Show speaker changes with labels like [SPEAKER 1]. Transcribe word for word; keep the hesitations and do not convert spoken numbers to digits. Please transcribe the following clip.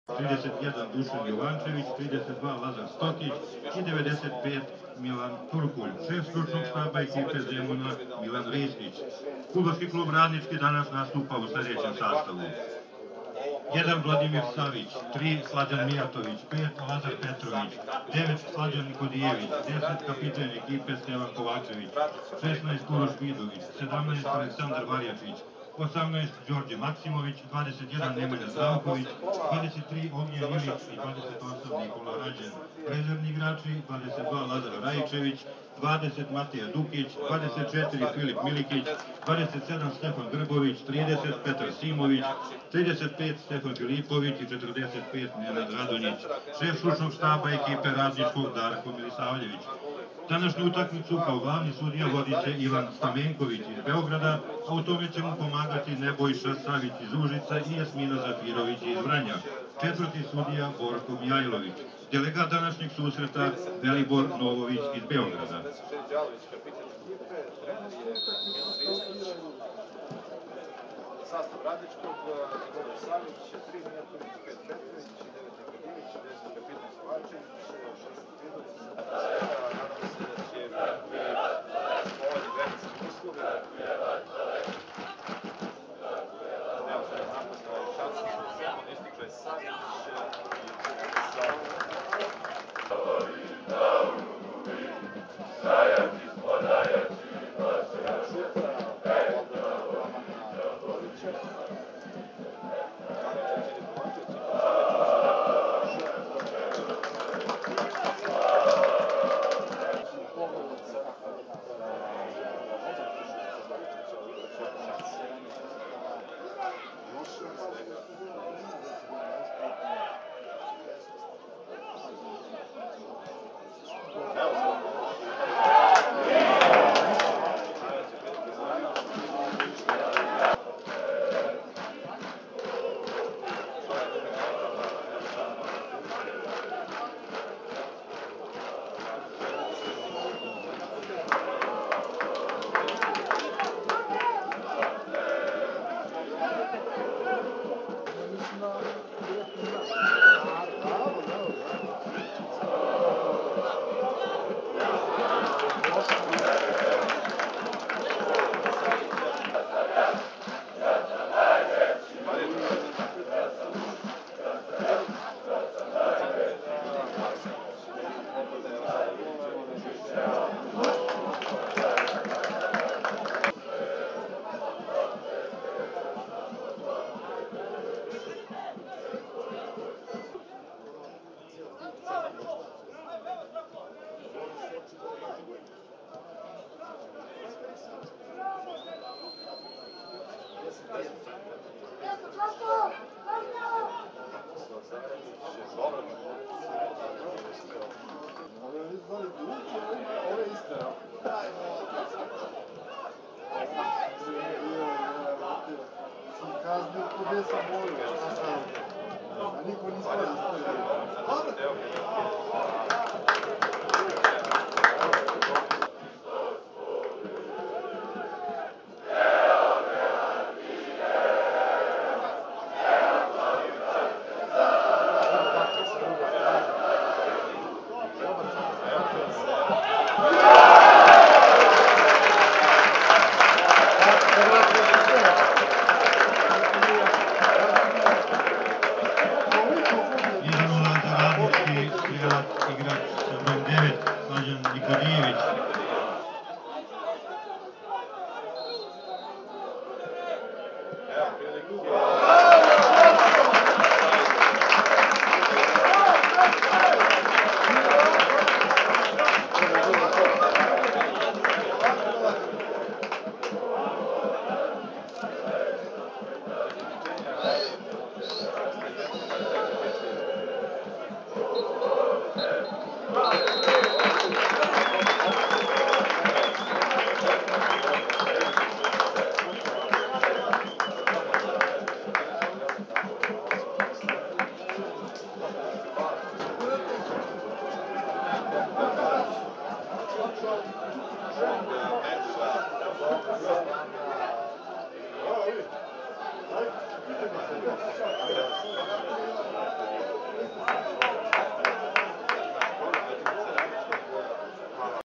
[SPEAKER 1] trideset jedan Dušan Jovančević, trideset dva Lazar Stokić i devedeset pet Milan Turkulj. Šef stručnog štaba ekipe Zemuna Milan Ristić. Fudbalski klub Radnički danas nastupa u sledećem sastavu. jedan Vladimir Savić, tri Slađan Mijatović, pet Lazar Petrović, devet Slađan Nikodijević, deset kapiten ekipe Stevan Kovačević, šesnaest Uroš Vidović, sedamnaest Aleksandar Varjačić, osamnaest Đorđe Maksimović, dvadeset jedan Nemanja Zdravković, dvadeset tri Ognjen Ilić i dvadeset osam Nikola Rađen. Rezervni igrači dvadeset dva Lazar Rajičević, dvadeset Matija Dukić, dvadeset četiri Filip Milikić, dvadeset sedam Stefan Grbović, trideset Petar Simović, trideset pet Stefan Filipović i četrdeset pet Nenad Radonjić. Šef stručnog štaba ekipe Radničkog Darko Milisavljević. Današnju utakmicu kao glavni sudija vodit će Ivan Stamenković iz Beograda, a u tome će mu pomagati Nebojša Savić iz Užica i Jasmina Zafirović iz Vranja. Četvrti sudija Borko Mijajlović. Delegat današnjeg susreta Velibor Novović iz Beograda.
[SPEAKER 2] Sastav Radničkog, Nebojša Savić, tri Mijatović, pet Petrović, devet Nikodijević, deset kapitan Kovačević, šest Vidović, nadam se da će biti povoljni vremenski uslovi. Evo sad napad na šansi sa Zemom, ističe Savić Hvala.